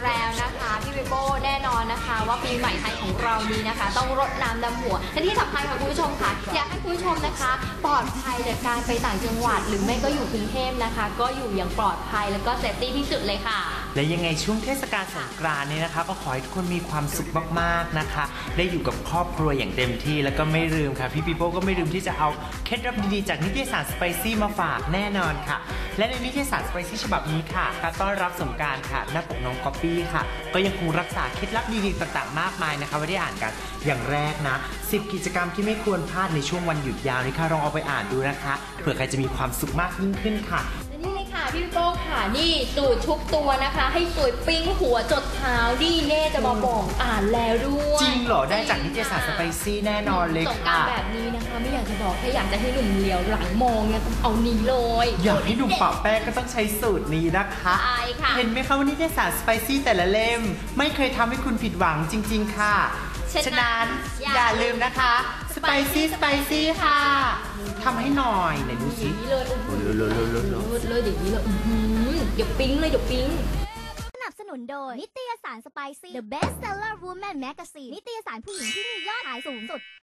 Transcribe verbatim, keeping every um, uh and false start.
แล้วนะคะพี่เบโป้แน่นอนนะคะว่าปีใหม่ไทยของเรานี้นะคะต้องรดน้ำดำหัวและที่สำคัญค่ะคุณผู้ชมค่ะอยากให้คุณผู้ชมนะคะปลอดภัยจากการไปต่างจังหวัดหรือไม่ก็อยู่กรุงเทพนะคะก็อยู่อย่างปลอดภัยแล้วก็เซฟตี้ที่สุดเลยค่ะและยังไงช่วงเทศกาลสงกรานต์นี้นะคะก็ขอให้ทุกคนมีความสุขมากๆนะคะได้อยู่กับครอบครัวอย่างเต็มที่แล้วก็ไม่ลืมค่ะพี่ปีโป้ก็ไม่ลืมที่จะเอาเคล็ดลับดีๆจากนิตยสารสไปซี่มาฝากแน่นอนค่ะและในนิตยสารสไปซี่ฉบับนี้ค่ะต้อนรับสงกรานต์ค่ะหน้าปกน้องก๊อปปี้ค่ะก็ยังคงรักษาเคล็ดลับดีๆต่างๆมากมายนะคะไว้ได้อ่านกันอย่างแรกนะสิบกิจกรรมที่ไม่ควรพลาดในช่วงวันหยุดยาวนี้ค่ะลองเอาไปอ่านดูนะคะเผื่อใครจะมีความสุขมากยิ่งขึ้นค่ะนี่เลยค่ะพี่โป้ค่ะนี่สูตรชุบตัวนะคะให้สวยปิ้งหัวจดเท้าดีเน่จะมาบอกอ่านแล้วด้วยจริงเหรอได้จากนิตยสารสไปซี่แน่นอนเลยค่ะสงกรานต์แบบนี้นะคะไม่อยากจะบอกถ้าอยากจะให้หนุ่มเหลียวหลังมองเนี่ยต้องเอานี้เลยอยากให้หนุ่มปะแป้งก็ต้องใช้สูตรนี้นะคะใช่ค่ะเห็นไหมคะว่านิตยสารสไปซี่แต่ละเล่มไม่เคยทำให้คุณผิดหวังจริงๆค่ะฉะนั้นอย่าลืมนะคะสไปซี่สไปซี่ค่ะทำให้หน่อยไหนดูสิเลยเลยเลยเลยเลยเลยเดี๋ยวนี้เลยเดี๋ยวปิ้งเลยเดี๋ยวปิ้งสนับสนุนโดยนิตยสารสไปซี่ The Best Seller Woman Magazine นิตยสารผู้หญิงที่มียอดขายสูงสุด